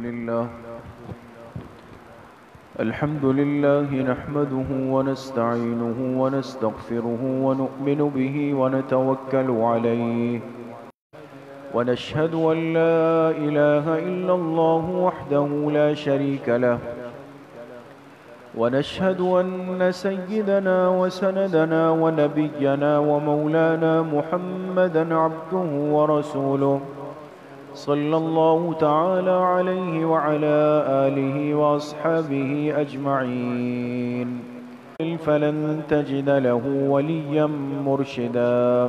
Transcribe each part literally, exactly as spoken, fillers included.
لله الحمد لله نحمده ونستعينه ونستغفره ونؤمن به ونتوكل عليه ونشهد أن لا إله إلا الله وحده لا شريك له ونشهد أن سيدنا وسندنا ونبينا ومولانا محمدا عبده ورسوله صلى الله تعالى عليه وعلى آله وأصحابه أجمعين فلن تجد له وليا مرشدا.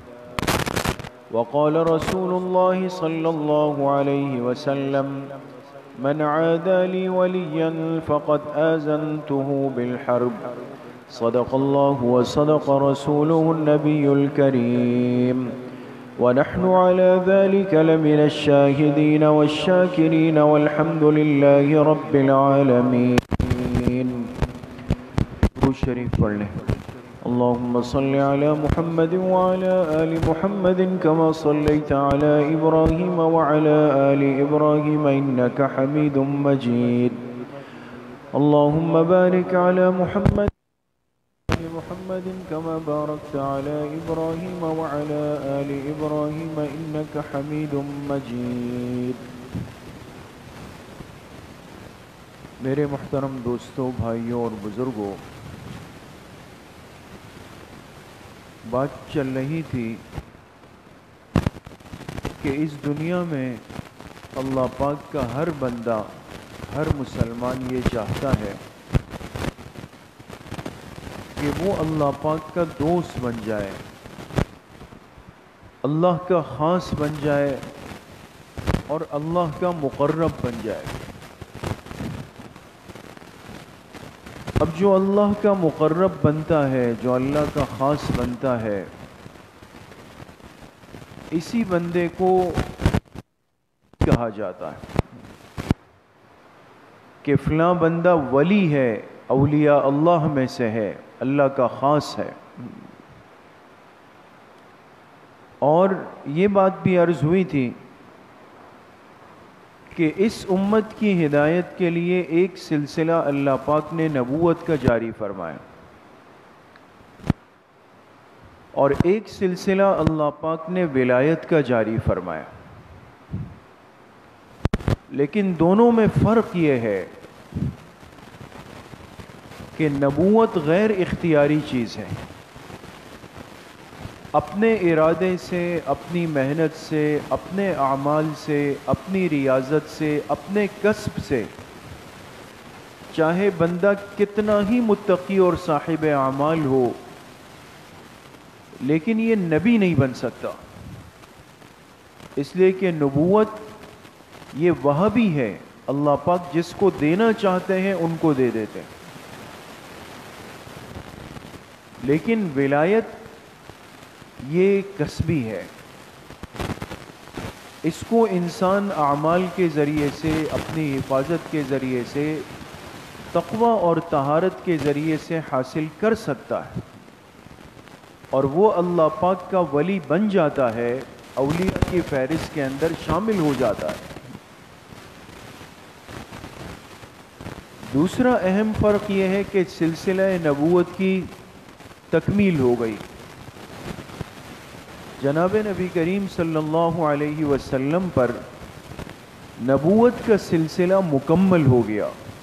وقال رسول الله صلى الله عليه وسلم من عادى لي وليا فقد آذنته بالحرب. صدق الله وصدق رسوله النبي الكريم ونحن على ذلك لمن الشاهدين والشاكرين والحمد لله رب العالمين. شریف پڑھ لیں. اللهم صل على محمد وعلى آل محمد كما صليت على إبراهيم وعلى آل إبراهيم إنك حميد مجيد. اللهم بارك على محمد محمد كما باركت على إبراهيم وعلى آل إبراهيم إنك حميد مجيد. میرے محترم دوستوں، بھائیوں اور بزرگوں، بات چل رہی تھی کہ اس دنیا میں اللہ پاک کا ہر بندہ، ہر مسلمان یہ چاہتا ہے کہ وہ اللہ پاک کا دوست بن جائے، اللہ کا خاص بن جائے اور اللہ کا مقرب بن جائے. اب جو اللہ کا مقرب بنتا ہے، جو اللہ کا خاص بنتا ہے، اسی بندے کو کہا جاتا ہے کہ فلاں بندہ ولی ہے، اولیاء اللہ میں سے ہے، اللہ کا خاص ہے. اور یہ بات بھی عرض ہوئی تھی کہ اس امت کی ہدایت کے لیے ایک سلسلہ اللہ پاک نے نبوت کا جاری فرمایا اور ایک سلسلہ اللہ پاک نے ولایت کا جاری فرمایا. لیکن دونوں میں فرق یہ ہے کہ نبوت غیر اختیاری چیز ہے. اپنے ارادے سے، اپنی محنت سے، اپنے اعمال سے، اپنی ریاضت سے، اپنے کسب سے، چاہے بندہ کتنا ہی متقی اور صاحب اعمال ہو، لیکن یہ نبی نہیں بن سکتا. اس لیے کہ نبوت یہ وہابی ہے، اللہ پاک جس کو دینا چاہتے ہیں ان کو دے دیتے ہیں. لیکن ولایت یہ کسبی ہے، اس کو انسان اعمال کے ذریعے سے، اپنی حفاظت کے ذریعے سے، تقوی اور طہارت کے ذریعے سے حاصل کر سکتا ہے اور وہ اللہ پاک کا ولی بن جاتا ہے، اولیاء کی فہرست کے اندر شامل ہو جاتا ہے. دوسرا اہم فرق یہ ہے کہ سلسلہ نبوت کی تکمیل ہو گئی. جناب نبی کریم صلی اللہ علیہ وسلم پر نبوت کا سلسلہ مکمل ہو گیا.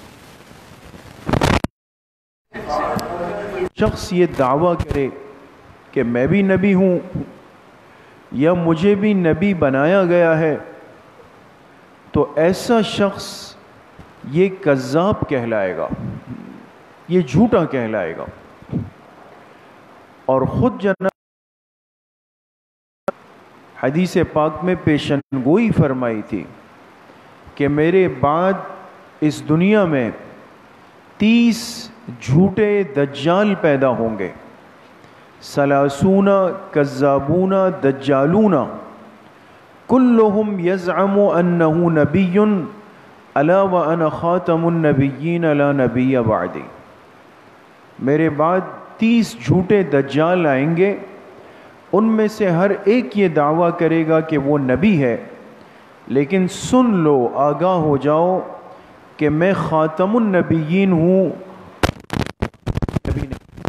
شخص یہ دعویٰ کرے کہ میں بھی نبی ہوں یا مجھے بھی نبی بنایا گیا ہے تو ایسا شخص یہ کذاب کہلائے گا، یہ جھوٹا کہلائے گا. اور خود جناب حدیث پاک میں پیشن گوئی فرمائی تھی کہ میرے بعد اس دنیا میں تیس جھوٹے دجال پیدا ہوں گے. سلاسون کذابون دجالون کلہم یزعم انہ نبی الا وانا خاتم النبیین لا نبی بعدی. میرے بعد تیس جھوٹے دجال آئیں گے، ان میں سے ہر ایک یہ دعویٰ کرے گا کہ وہ نبی ہے، لیکن سن لو، آگاہ ہو جاؤ کہ میں خاتم النبیین ہوں، نبی نہیں۔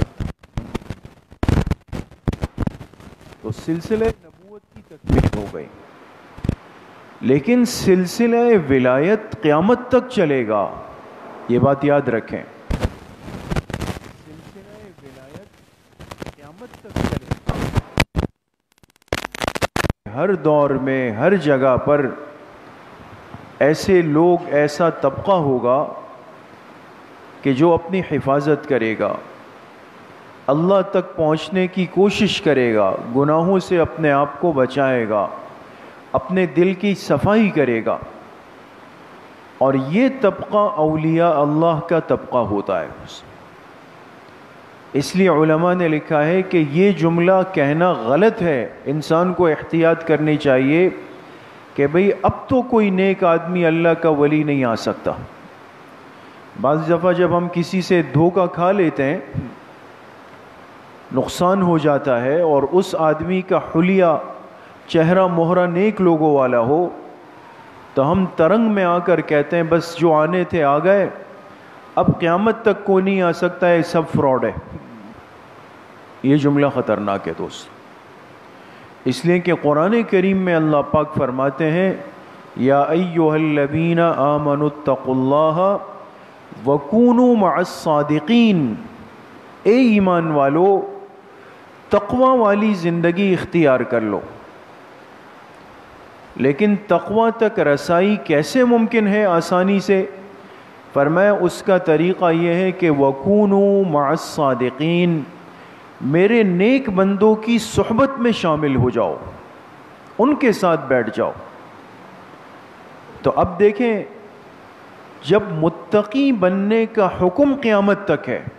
تو سلسلہ نبوت کی تکمیل ہو گئی، لیکن سلسلہ ولایت قیامت تک چلے گا، یہ بات یاد رکھیں۔ سلسلہ ولایت قیامت تک چلے گا، ہر دور میں ہر جگہ پر ایسے لوگ، ایسا طبقہ ہوگا کہ جو اپنی حفاظت کرے گا، اللہ تک پہنچنے کی کوشش کرے گا، گناہوں سے اپنے آپ کو بچائے گا، اپنے دل کی صفائی کرے گا، اور یہ طبقہ اولیاء اللہ کا طبقہ ہوتا ہے۔ اس لیے علماء نے لکھا ہے کہ یہ جملہ کہنا غلط ہے، انسان کو احتیاط کرنی چاہیے کہ بھئی اب تو کوئی نیک آدمی اللہ کا ولی نہیں آ سکتا۔ بعض دفعہ جب ہم کسی سے دھوکہ کھا لیتے ہیں، نقصان ہو جاتا ہے، اور اس آدمی کا حلیہ، چہرہ مہرہ نیک لوگوں والا ہو، تو ہم ترنگ میں آ کر کہتے ہیں بس جو آنے تھے آ گئے، اب قیامت تک کوئی نہیں آ سکتا ہے، سب فراڈ ہے۔ یہ جملہ خطرناک ہے دوست، اس لیے کہ قرآن کریم میں اللہ پاک فرماتے ہیں یا ایھا الذین آمنوا اتقوا اللہ وکونوا مع الصادقین، اے ایمان والو تقوی والی زندگی اختیار کر لو۔ لیکن تقوی تک رسائی کیسے ممکن ہے آسانی سے؟ فرمایا اس کا طریقہ یہ ہے کہ وَكُونُوا مَعَ الصَّادِقِينَ، میرے نیک بندوں کی صحبت میں شامل ہو جاؤ، ان کے ساتھ بیٹھ جاؤ۔ تو اب دیکھیں، جب متقی بننے کا حکم قیامت تک ہے،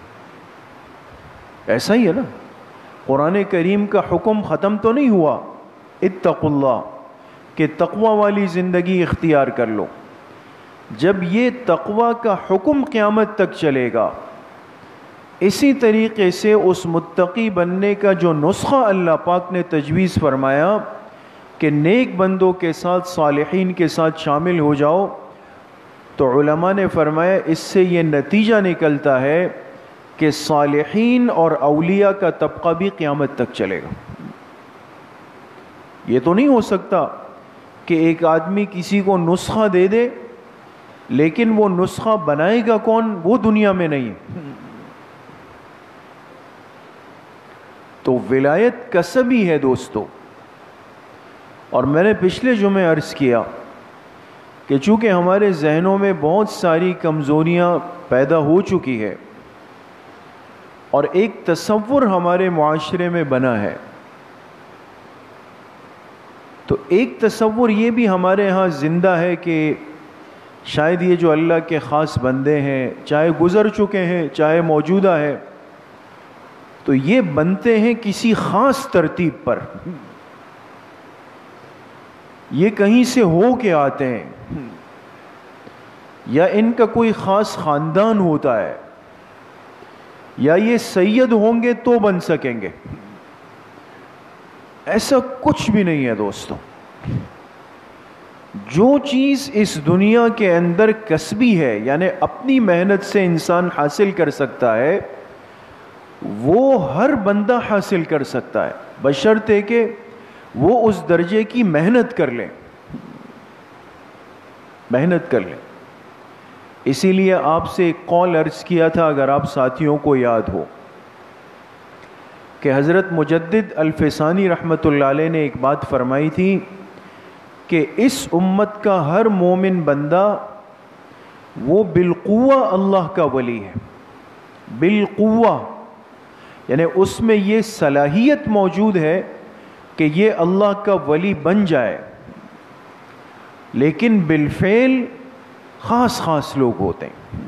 ایسا ہی ہے نا، قرآن کریم کا حکم ختم تو نہیں ہوا اتقوا اللہ کہ تقوی والی زندگی اختیار کر لو۔ جب یہ تقوی کا حکم قیامت تک چلے گا، اسی طریقے سے اس متقی بننے کا جو نسخہ اللہ پاک نے تجویز فرمایا کہ نیک بندوں کے ساتھ، صالحین کے ساتھ شامل ہو جاؤ، تو علماء نے فرمایا اس سے یہ نتیجہ نکلتا ہے کہ صالحین اور اولیاء کا طبقہ بھی قیامت تک چلے گا۔ یہ تو نہیں ہو سکتا کہ ایک آدمی کسی کو نسخہ دے دے، لیکن وہ نسخہ بنائے گا کون، وہ دنیا میں نہیں ہے۔ تو ولایت کسبی ہے دوستو، اور میں نے پچھلے جمعے عرض کیا کہ چونکہ ہمارے ذہنوں میں بہت ساری کمزوریاں پیدا ہو چکی ہے، اور ایک تصور ہمارے معاشرے میں بنا ہے، تو ایک تصور یہ بھی ہمارے ہاں زندہ ہے کہ شاید یہ جو اللہ کے خاص بندے ہیں، چاہے گزر چکے ہیں چاہے موجودہ ہے، تو یہ بنتے ہیں کسی خاص ترتیب پر، یہ کہیں سے ہو کے آتے ہیں، یا ان کا کوئی خاص خاندان ہوتا ہے، یا یہ سید ہوں گے تو بن سکیں گے۔ ایسا کچھ بھی نہیں ہے دوستو۔ جو چیز اس دنیا کے اندر کسبی ہے، یعنی اپنی محنت سے انسان حاصل کر سکتا ہے، وہ ہر بندہ حاصل کر سکتا ہے، بشرطے کہ وہ اس درجے کی محنت کر لیں، محنت کر لیں۔ اسی لیے آپ سے ایک قول عرض کیا تھا، اگر آپ ساتھیوں کو یاد ہو، کہ حضرت مجدد الفسانی رحمۃ اللہ علیہ نے ایک بات فرمائی تھی کہ اس امت کا ہر مومن بندہ وہ بالقوہ اللہ کا ولی ہے، بالقوہ، یعنی اس میں یہ صلاحیت موجود ہے کہ یہ اللہ کا ولی بن جائے، لیکن بالفعل خاص خاص لوگ ہوتے ہیں۔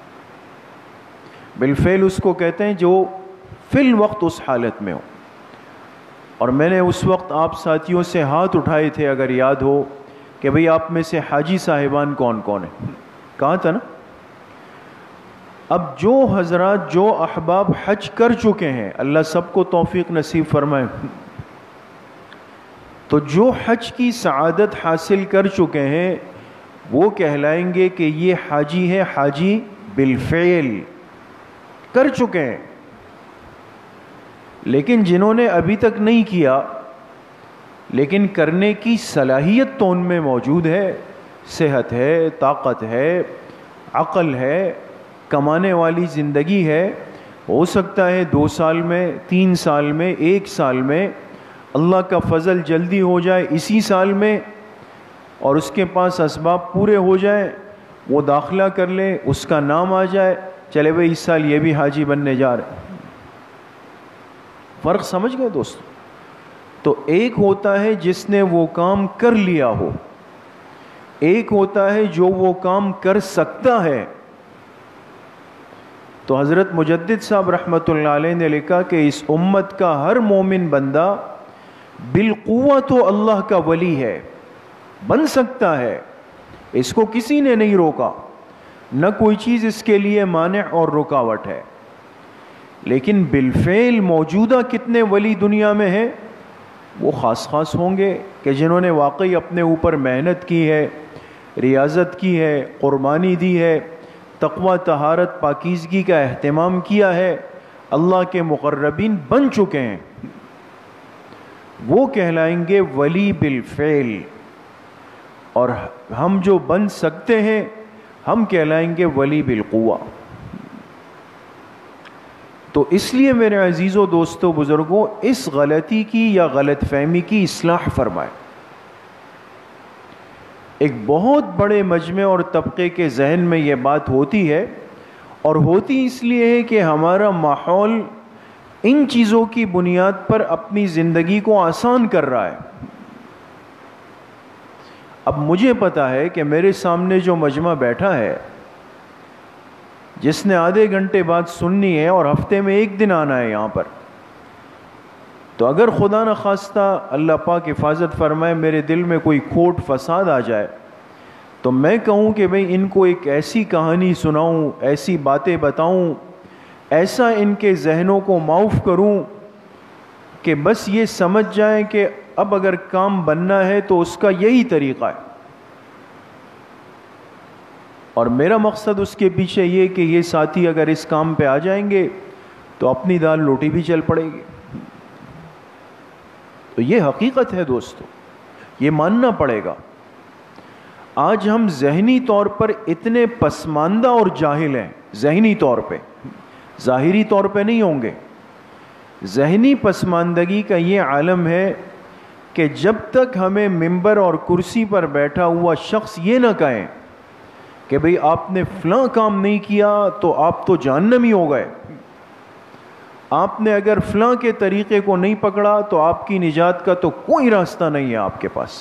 بالفعل اس کو کہتے ہیں جو فی الوقت اس حالت میں ہو۔ اور میں نے اس وقت آپ ساتھیوں سے ہاتھ اٹھائے تھے، اگر یاد ہو، کہ بھئی آپ میں سے حاجی صاحبان کون کون ہیں، کہا تھا نا۔ اب جو حضرات، جو احباب حج کر چکے ہیں، اللہ سب کو توفیق نصیب فرمائے، تو جو حج کی سعادت حاصل کر چکے ہیں وہ کہلائیں گے کہ یہ حاجی ہے، حاجی بالفعل، کر چکے ہیں۔ لیکن جنہوں نے ابھی تک نہیں کیا لیکن کرنے کی صلاحیت تو ان میں موجود ہے، صحت ہے، طاقت ہے، عقل ہے، کمانے والی زندگی ہے، ہو سکتا ہے دو سال میں، تین سال میں، ایک سال میں اللہ کا فضل جلدی ہو جائے اسی سال میں، اور اس کے پاس اسباب پورے ہو جائیں، وہ داخلہ کر لے، اس کا نام آ جائے، چلے بھائی اس سال یہ بھی حاجی بننے جا رہے۔ فرق سمجھ گئے دوستو؟ تو ایک ہوتا ہے جس نے وہ کام کر لیا ہو، ایک ہوتا ہے جو وہ کام کر سکتا ہے۔ تو حضرت مجدد صاحب رحمۃ اللہ علیہ نے لکھا کہ اس امت کا ہر مومن بندہ بالقوہ تو اللہ کا ولی ہے، بن سکتا ہے، اس کو کسی نے نہیں روکا، نہ کوئی چیز اس کے لیے مانع اور رکاوٹ ہے، لیکن بالفعل موجودہ کتنے ولی دنیا میں ہیں؟ وہ خاص خاص ہوں گے کہ جنہوں نے واقعی اپنے اوپر محنت کی ہے، ریاضت کی ہے، قربانی دی ہے، تقوی، طہارت، پاکیزگی کا اہتمام کیا ہے، اللہ کے مقربین بن چکے ہیں، وہ کہلائیں گے ولی بالفعل۔ اور ہم جو بن سکتے ہیں ہم کہلائیں گے ولی بالقوہ۔ تو اس لیے میرے عزیزوں، دوستوں، بزرگوں، اس غلطی کی یا غلط فہمی کی اصلاح فرمائیں۔ ایک بہت بڑے مجمع اور طبقے کے ذہن میں یہ بات ہوتی ہے، اور ہوتی اس لیے ہے کہ ہمارا ماحول ان چیزوں کی بنیاد پر اپنی زندگی کو آسان کر رہا ہے۔ اب مجھے پتا ہے کہ میرے سامنے جو مجمع بیٹھا ہے، جس نے آدھے گھنٹے بعد سننی ہے اور ہفتے میں ایک دن آنا ہے یہاں پر، تو اگر خدا نخواستہ اللہ پاک حفاظت فرمائے میرے دل میں کوئی کھوٹ فساد آ جائے، تو میں کہوں کہ بھئی ان کو ایک ایسی کہانی سناؤں، ایسی باتیں بتاؤں، ایسا ان کے ذہنوں کو معاف کروں کہ بس یہ سمجھ جائیں کہ اب اگر کام بننا ہے تو اس کا یہی طریقہ ہے۔ اور میرا مقصد اس کے پیچھے یہ کہ یہ ساتھی اگر اس کام پہ آ جائیں گے تو اپنی دال روٹی بھی چل پڑے گی۔ تو یہ حقیقت ہے دوستو، یہ ماننا پڑے گا۔ آج ہم ذہنی طور پر اتنے پسماندہ اور جاہل ہیں، ذہنی طور پہ، ظاہری طور پہ نہیں ہوں گے۔ ذہنی پسماندگی کا یہ عالم ہے کہ جب تک ہمیں ممبر اور کرسی پر بیٹھا ہوا شخص یہ نہ کہیں کہ بھئی آپ نے فلاں کام نہیں کیا تو آپ تو جہنمی ہو گئے، آپ نے اگر فلاں کے طریقے کو نہیں پکڑا تو آپ کی نجات کا تو کوئی راستہ نہیں ہے آپ کے پاس،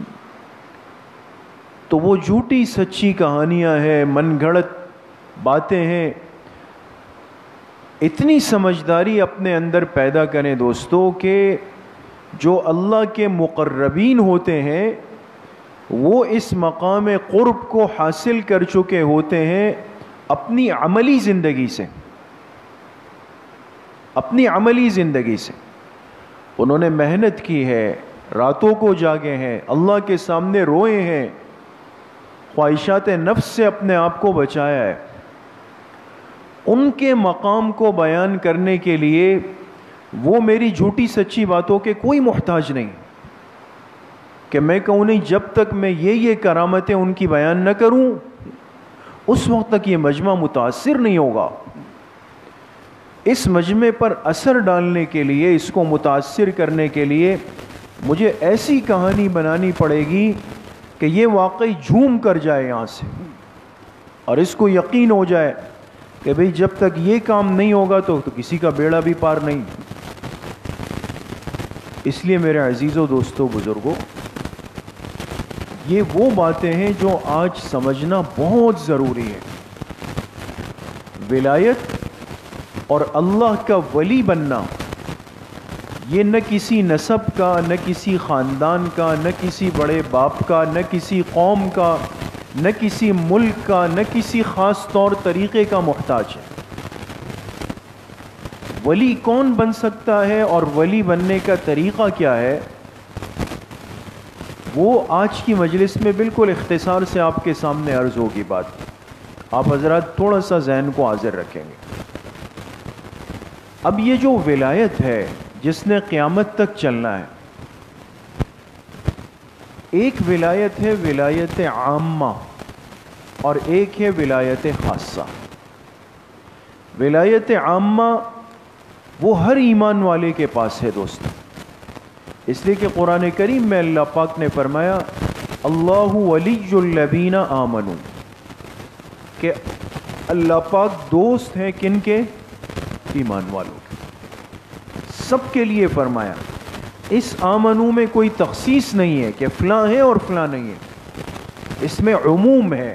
تو وہ جھوٹی سچی کہانیاں ہیں، من گھڑت باتیں ہیں۔ اتنی سمجھداری اپنے اندر پیدا کریں دوستو کہ جو اللہ کے مقربین ہوتے ہیں وہ اس مقام قرب کو حاصل کر چکے ہوتے ہیں اپنی عملی زندگی سے، اپنی عملی زندگی سے۔ انہوں نے محنت کی ہے، راتوں کو جاگے ہیں، اللہ کے سامنے روئے ہیں، خواہشات نفس سے اپنے آپ کو بچایا ہے۔ ان کے مقام کو بیان کرنے کے لیے وہ میری جھوٹی سچی باتوں کے کوئی محتاج نہیں کہ میں کہوں نہیں جب تک میں یہ یہ کرامتیں ان کی بیان نہ کروں اس وقت تک یہ مجمع متاثر نہیں ہوگا۔ اس مجمع پر اثر ڈالنے کے لیے، اس کو متاثر کرنے کے لیے مجھے ایسی کہانی بنانی پڑے گی کہ یہ واقعی جھوم کر جائے یہاں سے، اور اس کو یقین ہو جائے کہ بھئی جب تک یہ کام نہیں ہوگا تو, تو کسی کا بیڑا بھی پار نہیں۔ اس لیے میرے عزیزوں، دوستوں، بزرگوں، یہ وہ باتیں ہیں جو آج سمجھنا بہت ضروری ہے۔ ولایت اور اللہ کا ولی بننا یہ نہ کسی نسب کا، نہ کسی خاندان کا، نہ کسی بڑے باپ کا، نہ کسی قوم کا، نہ کسی ملک کا، نہ کسی خاص طور طریقے کا محتاج ہے۔ ولی کون بن سکتا ہے اور ولی بننے کا طریقہ کیا ہے؟ وہ آج کی مجلس میں بالکل اختصار سے آپ کے سامنے عرض ہوگی بات. آپ حضرات تھوڑا سا ذہن کو حاضر رکھیں گے. اب یہ جو ولایت ہے جس نے قیامت تک چلنا ہے، ایک ولایت ہے ولایت عامہ اور ایک ہے ولایت خاصہ. ولایت عامہ وہ ہر ایمان والے کے پاس ہے دوست، اس لیے کہ قرآن کریم میں اللہ پاک نے فرمایا اللہ ولی الذین آمنوا، کہ اللہ پاک دوست ہیں کن کے؟ ایمان والوں کے. سب کے لیے فرمایا. اس آمنو میں کوئی تخصیص نہیں ہے کہ فلاں ہے اور فلاں نہیں ہے، اس میں عموم ہے.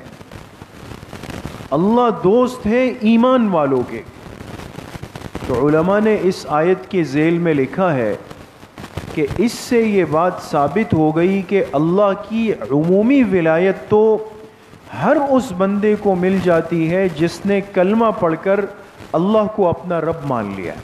اللہ دوست ہے ایمان والوں کے. تو علماء نے اس آیت کے ذیل میں لکھا ہے کہ اس سے یہ بات ثابت ہو گئی کہ اللہ کی عمومی ولایت تو ہر اس بندے کو مل جاتی ہے جس نے کلمہ پڑھ کر اللہ کو اپنا رب مان لیا.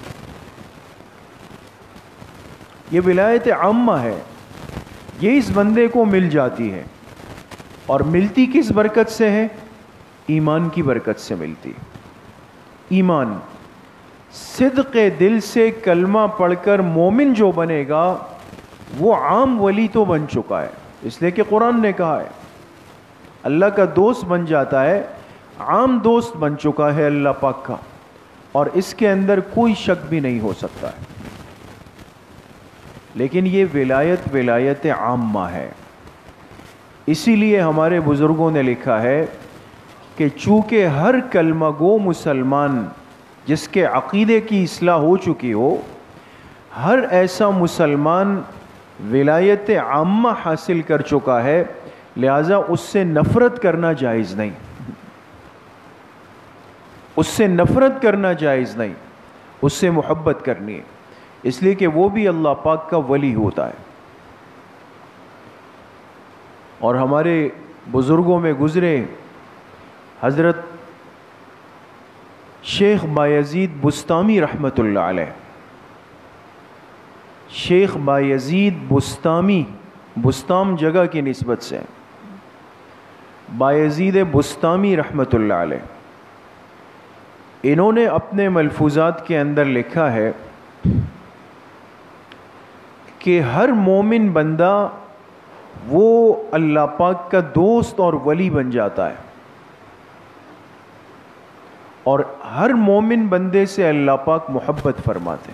یہ ولایت عامہ ہے، یہ اس بندے کو مل جاتی ہے. اور ملتی کس برکت سے ہے؟ ایمان کی برکت سے ملتی. ایمان، صدق دل سے کلمہ پڑھ کر مومن جو بنے گا وہ عام ولی تو بن چکا ہے، اس لیے کہ قرآن نے کہا ہے اللہ کا دوست بن جاتا ہے، عام دوست بن چکا ہے اللہ پاک کا، اور اس کے اندر کوئی شک بھی نہیں ہو سکتا ہے. لیکن یہ ولایت ولایت عامہ ہے. اسی لیے ہمارے بزرگوں نے لکھا ہے کہ چونکہ ہر کلمہ گو مسلمان جس کے عقیدے کی اصلاح ہو چکی ہو، ہر ایسا مسلمان ولایت عامہ حاصل کر چکا ہے، لہذا اس سے نفرت کرنا جائز نہیں. اس سے نفرت کرنا جائز نہیں، اس سے محبت کرنی ہے، اس لیے کہ وہ بھی اللہ پاک کا ولی ہوتا ہے. اور ہمارے بزرگوں میں گزرے حضرت شیخ بایزید بستامی رحمۃ اللہ علیہ. شیخ بایزید بستامی، بستام جگہ کی نسبت سے بایزید بستامی رحمۃ اللہ علیہ، انہوں نے اپنے ملفوظات کے اندر لکھا ہے کہ ہر مومن بندہ وہ اللہ پاک کا دوست اور ولی بن جاتا ہے، اور ہر مومن بندے سے اللہ پاک محبت فرماتے.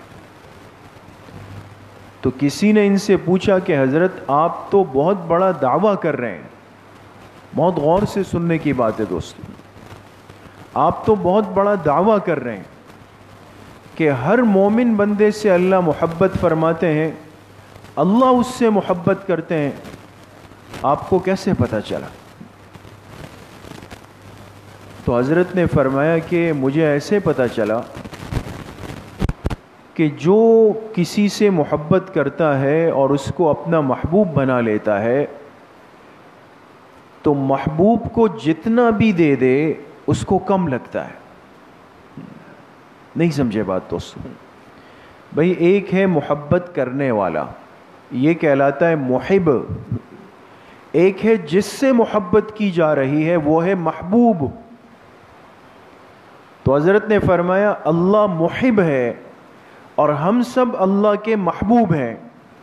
تو کسی نے ان سے پوچھا کہ حضرت آپ تو بہت بڑا دعویٰ کر رہے ہیں. بہت غور سے سننے کی بات ہے دوستو. آپ تو بہت بڑا دعویٰ کر رہے ہیں کہ ہر مومن بندے سے اللہ محبت فرماتے ہیں، اللہ اس سے محبت کرتے ہیں، آپ کو کیسے پتہ چلا؟ تو حضرت نے فرمایا کہ مجھے ایسے پتہ چلا کہ جو کسی سے محبت کرتا ہے اور اس کو اپنا محبوب بنا لیتا ہے تو محبوب کو جتنا بھی دے دے اس کو کم لگتا ہے. نہیں سمجھے بات دوستو؟ بھئی ایک ہے محبت کرنے والا، یہ کہلاتا ہے محب. ایک ہے جس سے محبت کی جا رہی ہے، وہ ہے محبوب. تو حضرت نے فرمایا اللہ محب ہے اور ہم سب اللہ کے محبوب ہیں.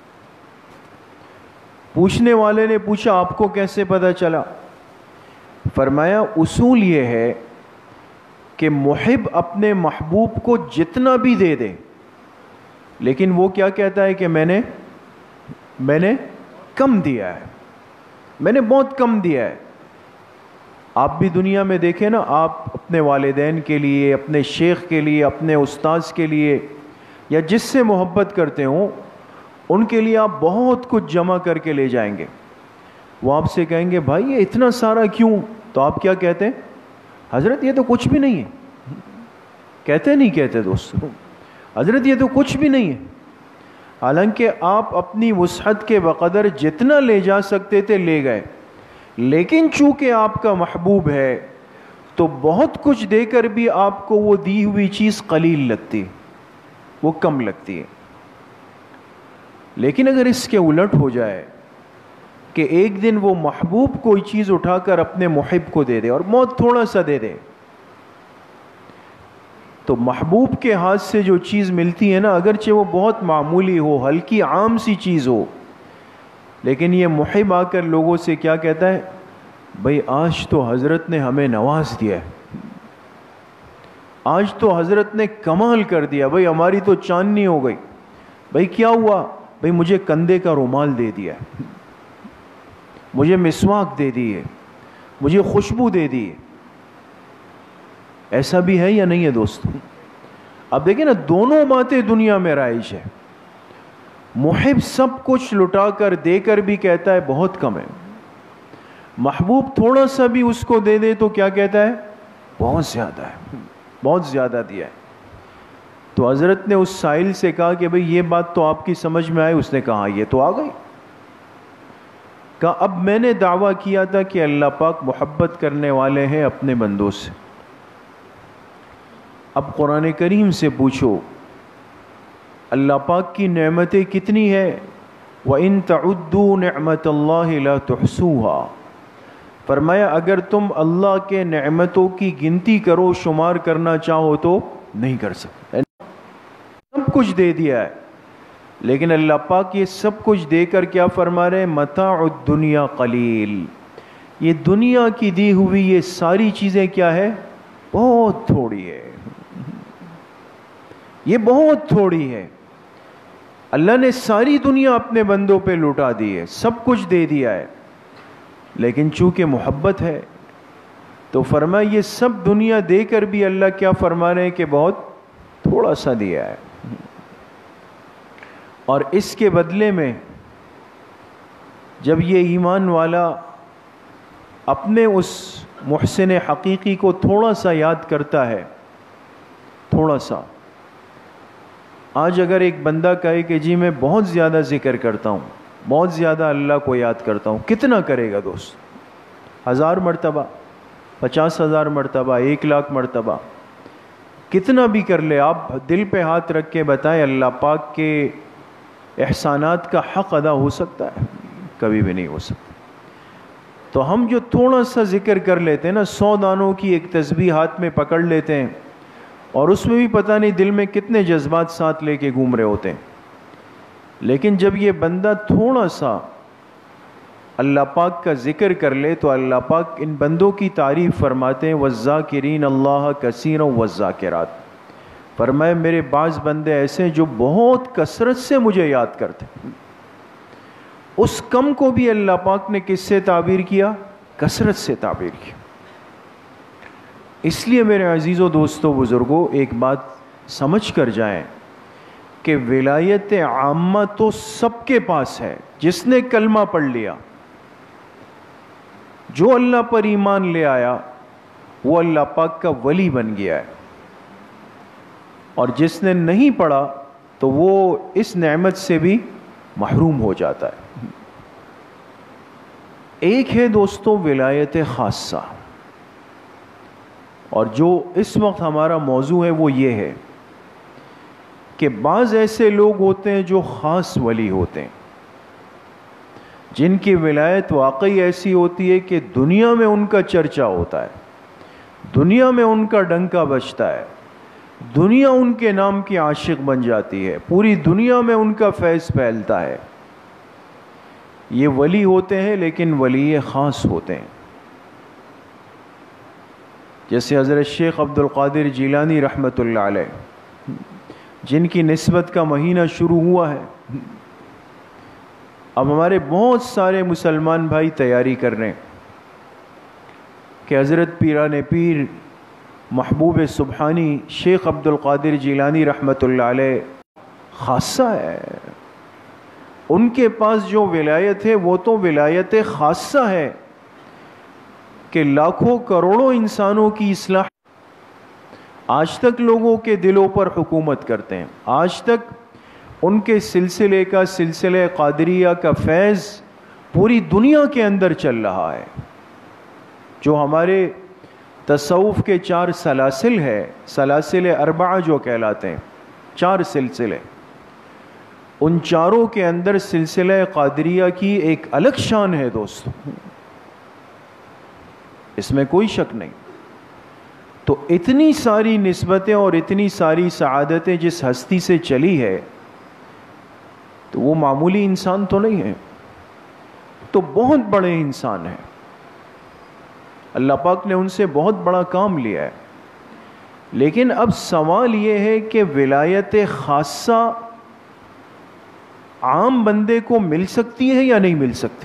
پوچھنے والے نے پوچھا آپ کو کیسے پتہ چلا؟ فرمایا اصول یہ ہے کہ محب اپنے محبوب کو جتنا بھی دے دے، لیکن وہ کیا کہتا ہے کہ میں نے میں نے کم دیا ہے، میں نے بہت کم دیا ہے. آپ بھی دنیا میں دیکھیں نا، آپ اپنے والدین کے لیے، اپنے شیخ کے لیے، اپنے استاذ کے لیے، یا جس سے محبت کرتے ہوں ان کے لیے آپ بہت کچھ جمع کر کے لے جائیں گے. وہ آپ سے کہیں گے بھائی یہ اتنا سارا کیوں؟ تو آپ کیا کہتے ہیں؟ حضرت یہ تو کچھ بھی نہیں ہے. کہتے نہیں کہتے دوستو؟ حضرت یہ تو کچھ بھی نہیں ہے. حالانکہ آپ اپنی وسعت کے بقدر جتنا لے جا سکتے تھے لے گئے، لیکن چونکہ آپ کا محبوب ہے تو بہت کچھ دے کر بھی آپ کو وہ دی ہوئی چیز قلیل لگتی، وہ کم لگتی ہے. لیکن اگر اس کے الٹ ہو جائے کہ ایک دن وہ محبوب کوئی چیز اٹھا کر اپنے محب کو دے دے اور بہت تھوڑا سا دے دے. تو محبوب کے ہاتھ سے جو چیز ملتی ہے نا، اگرچہ وہ بہت معمولی ہو، ہلکی عام سی چیز ہو، لیکن یہ محب آ کر لوگوں سے کیا کہتا ہے؟ بھائی آج تو حضرت نے ہمیں نواز دیا ہے، آج تو حضرت نے کمال کر دیا، بھائی ہماری تو چاندنی ہو گئی. بھائی کیا ہوا؟ بھائی مجھے کندھے کا رومال دے دیا، مجھے مسواک دے دی ہے، مجھے خوشبو دے دی ہے. ایسا بھی ہے یا نہیں ہے دوستو؟ اب دیکھیں نا، دونوں باتیں دنیا میں رائج ہے. محب سب کچھ لٹا کر دے کر بھی کہتا ہے بہت کم ہے، محبوب تھوڑا سا بھی اس کو دے دے تو کیا کہتا ہے؟ بہت زیادہ ہے، بہت زیادہ دیا ہے. تو حضرت نے اس سائل سے کہا کہ بھئی یہ بات تو آپ کی سمجھ میں آئی؟ اس نے کہا یہ تو آ گئی. کہا اب میں نے دعویٰ کیا تھا کہ اللہ پاک محبت کرنے والے ہیں اپنے بندوں سے، اب قرآن کریم سے پوچھو اللہ پاک کی نعمتیں کتنی ہیں. وَإِن تَعُدُّوا نِعْمَةَ اللَّهِ لَا تُحْصُوهَا، فرمایا اگر تم اللہ کے نعمتوں کی گنتی کرو، شمار کرنا چاہو تو نہیں کر سکتے. سب کچھ دے دیا ہے، لیکن اللہ پاک یہ سب کچھ دے کر کیا فرما رہے ہیں؟ متاع الدنیا قلیل، یہ دنیا کی دی ہوئی یہ ساری چیزیں کیا ہے؟ بہت تھوڑی ہے، یہ بہت تھوڑی ہے. اللہ نے ساری دنیا اپنے بندوں پہ لوٹا دی ہے، سب کچھ دے دیا ہے، لیکن چونکہ محبت ہے تو فرمایا یہ سب دنیا دے کر بھی اللہ کیا فرما رہے ہیں کہ بہت تھوڑا سا دیا ہے. اور اس کے بدلے میں جب یہ ایمان والا اپنے اس محسن حقیقی کو تھوڑا سا یاد کرتا ہے، تھوڑا سا، آج اگر ایک بندہ کہے کہ جی میں بہت زیادہ ذکر کرتا ہوں، بہت زیادہ اللہ کو یاد کرتا ہوں، کتنا کرے گا دوست؟ ہزار مرتبہ، پچاس ہزار مرتبہ، ایک لاکھ مرتبہ، کتنا بھی کر لے. آپ دل پہ ہاتھ رکھ کے بتائیں اللہ پاک کے احسانات کا حق ادا ہو سکتا ہے؟ کبھی بھی نہیں ہو سکتا. تو ہم جو تھوڑا سا ذکر کر لیتے ہیں نا، سو دانوں کی ایک تسبیح ہاتھ میں پکڑ لیتے ہیں اور اس میں بھی پتہ نہیں دل میں کتنے جذبات ساتھ لے کے گھوم رہے ہوتے ہیں، لیکن جب یہ بندہ تھوڑا سا اللہ پاک کا ذکر کر لے تو اللہ پاک ان بندوں کی تعریف فرماتے ہیں والذاکرین اللہ کثیرا والذاکرات. فرمائے میرے بعض بندے ایسے ہیں جو بہت کثرت سے مجھے یاد کرتے ہیں. اس کم کو بھی اللہ پاک نے کس سے تعبیر کیا؟ کثرت سے تعبیر کیا. اس لیے میرے عزیزوں، دوستوں، بزرگوں، ایک بات سمجھ کر جائیں کہ ولایت عامہ تو سب کے پاس ہے. جس نے کلمہ پڑھ لیا، جو اللہ پر ایمان لے آیا، وہ اللہ پاک کا ولی بن گیا ہے، اور جس نے نہیں پڑھا تو وہ اس نعمت سے بھی محروم ہو جاتا ہے. ایک ہے دوستوں ولایت خاصہ، اور جو اس وقت ہمارا موضوع ہے وہ یہ ہے کہ بعض ایسے لوگ ہوتے ہیں جو خاص ولی ہوتے ہیں، جن کی ولایت واقعی ایسی ہوتی ہے کہ دنیا میں ان کا چرچا ہوتا ہے، دنیا میں ان کا ڈنکا بجتا ہے، دنیا ان کے نام کی عاشق بن جاتی ہے، پوری دنیا میں ان کا فیض پھیلتا ہے. یہ ولی ہوتے ہیں، لیکن ولی خاص ہوتے ہیں. جیسے حضرت شیخ عبد القادر جیلانی رحمۃ اللہ علیہ، جن کی نسبت کا مہینہ شروع ہوا ہے. اب ہمارے بہت سارے مسلمان بھائی تیاری کر رہے ہیں کہ حضرت پیران پیر محبوب سبحانی شیخ عبد القادر جیلانی رحمۃ اللہ علیہ خاصہ ہے. ان کے پاس جو ولایت ہے وہ تو ولایت خاصہ ہے کہ لاکھوں کروڑوں انسانوں کی اصلاح. آج تک لوگوں کے دلوں پر حکومت کرتے ہیں، آج تک ان کے سلسلے کا سلسلہ قادریہ کا فیض پوری دنیا کے اندر چل رہا ہے. جو ہمارے تصوف کے چار سلاسل ہے، سلاسل اربعہ جو کہلاتے ہیں، چار سلسلے، ان چاروں کے اندر سلسلہ قادریہ کی ایک الگ شان ہے دوستو، اس میں کوئی شک نہیں۔ تو اتنی ساری نسبتیں اور اتنی ساری سعادتیں جس ہستی سے چلی ہے، تو وہ معمولی انسان تو نہیں ہے، تو بہت بڑے انسان ہیں۔ اللہ پاک نے ان سے بہت بڑا کام لیا ہے۔ لیکن اب سوال یہ ہے کہ ولایت خاصہ عام بندے کو مل سکتی ہے یا نہیں مل سکتی؟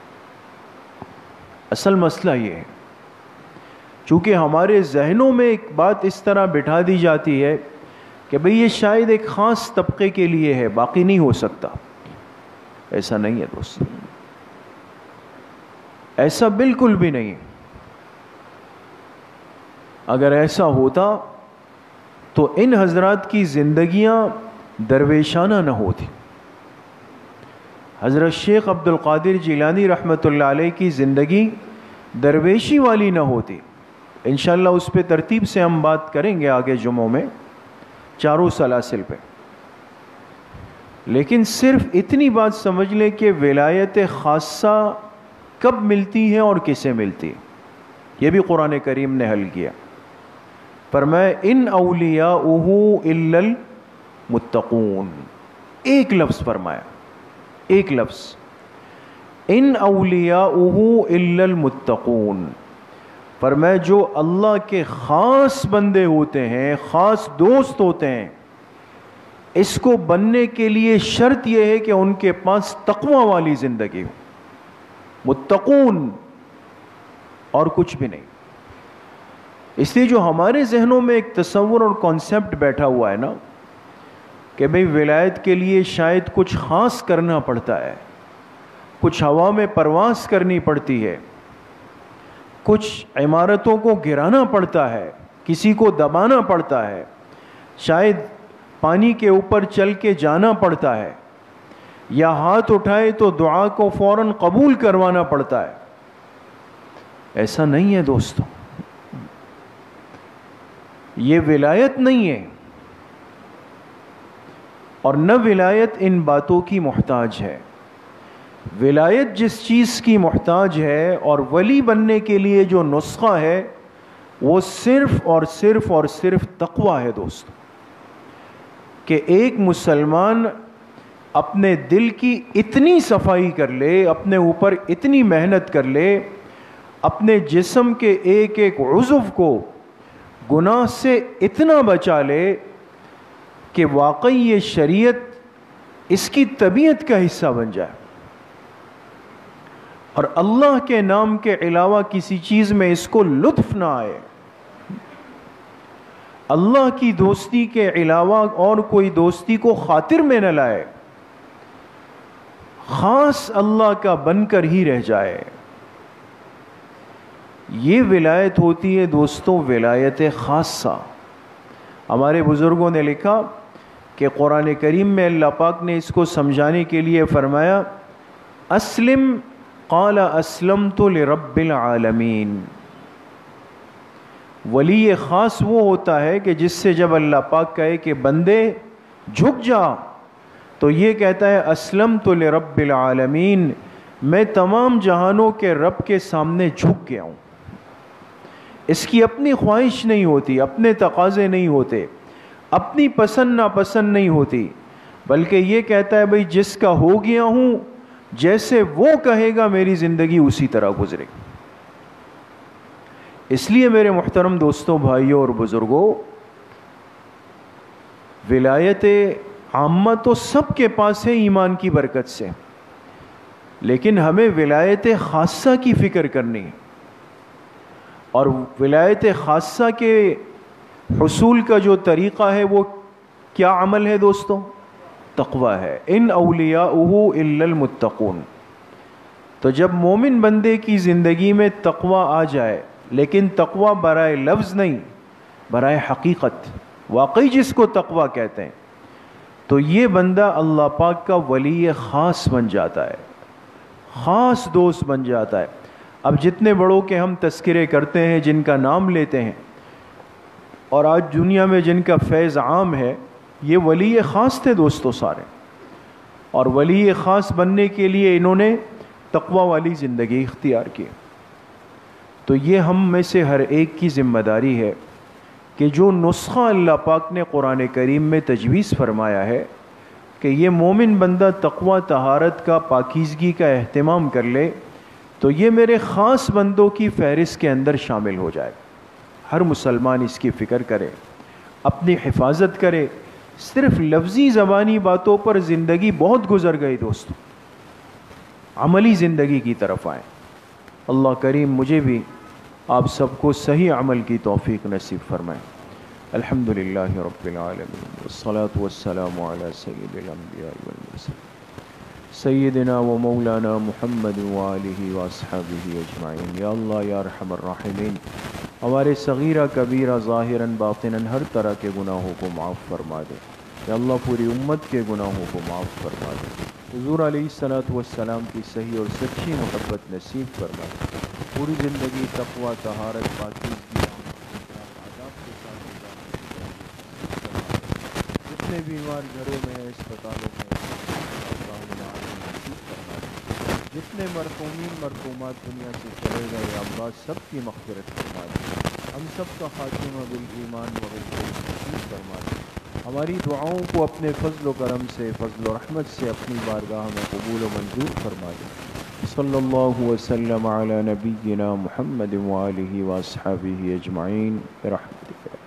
اصل مسئلہ یہ ہے، چونکہ ہمارے ذہنوں میں ایک بات اس طرح بٹھا دی جاتی ہے کہ بھئی یہ شاید ایک خاص طبقے کے لیے ہے، باقی نہیں ہو سکتا۔ ایسا نہیں ہے دوست، ایسا بالکل بھی نہیں۔ اگر ایسا ہوتا تو ان حضرات کی زندگیاں درویشانہ نہ ہوتی۔ حضرت شیخ عبد القادر جیلانی رحمۃ اللہ علیہ کی زندگی درویشی والی نہ ہوتی۔ انشاءاللہ اس پہ ترتیب سے ہم بات کریں گے آگے جمعوں میں، چاروں سلاسل پہ۔ لیکن صرف اتنی بات سمجھ لیں کہ ولایت خاصہ کب ملتی ہے اور کسے ملتی ہے، یہ بھی قرآن کریم نے حل کیا۔ فرمایا ان اولیاؤہ الا المتقون، ایک لفظ فرمایا، ایک لفظ، ان اولیاؤہ الا المتقون۔ فرمایا جو اللہ کے خاص بندے ہوتے ہیں، خاص دوست ہوتے ہیں، اس کو بننے کے لیے شرط یہ ہے کہ ان کے پاس تقوی والی زندگی ہو، متقون، اور کچھ بھی نہیں۔ اس لیے جو ہمارے ذہنوں میں ایک تصور اور کانسیپٹ بیٹھا ہوا ہے نا کہ بھئی ولایت کے لیے شاید کچھ خاص کرنا پڑتا ہے، کچھ ہوا میں پرواز کرنی پڑتی ہے، کچھ عمارتوں کو گرانا پڑتا ہے، کسی کو دبانا پڑتا ہے، شاید پانی کے اوپر چل کے جانا پڑتا ہے، یا ہاتھ اٹھائے تو دعا کو فوراً قبول کروانا پڑتا ہے۔ ایسا نہیں ہے دوستو، یہ ولایت نہیں ہے، اور نہ ولایت ان باتوں کی محتاج ہے۔ ولایت جس چیز کی محتاج ہے اور ولی بننے کے لیے جو نسخہ ہے، وہ صرف اور صرف اور صرف تقویٰ ہے دوستو، کہ ایک مسلمان اپنے دل کی اتنی صفائی کر لے، اپنے اوپر اتنی محنت کر لے، اپنے جسم کے ایک ایک عضو کو گناہ سے اتنا بچا لے کہ واقعی یہ شریعت اس کی طبیعت کا حصہ بن جائے، اور اللہ کے نام کے علاوہ کسی چیز میں اس کو لطف نہ آئے، اللہ کی دوستی کے علاوہ اور کوئی دوستی کو خاطر میں نہ لائے، خاص اللہ کا بن کر ہی رہ جائے۔ یہ ولایت ہوتی ہے دوستوں، ولایت خاصہ۔ ہمارے بزرگوں نے لکھا کہ قرآن کریم میں اللہ پاک نے اس کو سمجھانے کے لیے فرمایا اسلم قال اسلمت لرب العالمین۔ ولی خاص وہ ہوتا ہے کہ جس سے جب اللہ پاک کہے کہ بندے جھک جا، تو یہ کہتا ہے اسلمت لرب العالمین، میں تمام جہانوں کے رب کے سامنے جھک گیا ہوں۔ اس کی اپنی خواہش نہیں ہوتی، اپنے تقاضے نہیں ہوتے، اپنی پسند ناپسند نہیں ہوتی، بلکہ یہ کہتا ہے بھئی جس کا ہو گیا ہوں، جیسے وہ کہے گا میری زندگی اسی طرح گزرے گی۔ اس لیے میرے محترم دوستوں، بھائیوں اور بزرگوں، ولایت عامہ تو سب کے پاس ہے ایمان کی برکت سے، لیکن ہمیں ولایت خاصہ کی فکر کرنی ہے، اور ولایت خاصہ کے حصول کا جو طریقہ ہے وہ کیا عمل ہے دوستوں؟ تقوی ہے۔ ان اولیاؤہ الا المتقون۔ تو جب مومن بندے کی زندگی میں تقوی آ جائے، لیکن تقوی برائے لفظ نہیں، برائے حقیقت، واقعی جس کو تقوی کہتے ہیں، تو یہ بندہ اللہ پاک کا ولی خاص بن جاتا ہے، خاص دوست بن جاتا ہے۔ اب جتنے بڑوں کے ہم تذکرے کرتے ہیں، جن کا نام لیتے ہیں، اور آج دنیا میں جن کا فیض عام ہے، یہ ولی خاص تھے دوستو سارے۔ اور ولی خاص بننے کے لیے انہوں نے تقوی والی زندگی اختیار کی۔ تو یہ ہم میں سے ہر ایک کی ذمہ داری ہے کہ جو نسخہ اللہ پاک نے قرآن کریم میں تجویز فرمایا ہے کہ یہ مومن بندہ تقوی طہارت کا، پاکیزگی کا اہتمام کر لے، تو یہ میرے خاص بندوں کی فہرست کے اندر شامل ہو جائے۔ ہر مسلمان اس کی فکر کرے، اپنی حفاظت کرے۔ صرف لفظی زبانی باتوں پر زندگی بہت گزر گئی دوستو، عملی زندگی کی طرف آئیں۔ اللہ کریم مجھے بھی آپ سب کو صحیح عمل کی توفیق نصیب فرمائے۔ الحمدللہ رب العالمین والصلاة والسلام علی سید الانبیاء والمرسلین سیدنا و مولانا محمد وآلہ واصحابہ اجمعین۔ یا اللہ یا ارحم الراحمین، ہمارے صغیرہ کبیرہ ظاہراً باطناً ہر طرح کے گناہوں کو معاف فرما دے۔ یا اللہ پوری امت کے گناہوں کو معاف فرما دے۔ حضور علیہ الصلوۃ والسلام کی صحیح اور سچی محبت نصیب فرما دے۔ پوری زندگی تقوی، طہارت، پاکیزگی، آداب کے ساتھ گزارنے۔ جتنے بیمار گھروں میں ہیں، اسپتالوں میں، جتنے مرحومین مرحومات دنیا سے چلے گئے، یا اللہ سب کی مغفرت فرما دے۔ ہم سب کا خاتمہ بالایمان و بالتوحید نصیب فرما دے۔ ہماری دعاؤں کو اپنے فضل و کرم سے، فضل و رحمت سے اپنی بارگاہ میں قبول و منظور فرما دے۔ صلی اللہ وسلم علی نبینا محمد وآلہ واصحابہ اجمعین برحمتک۔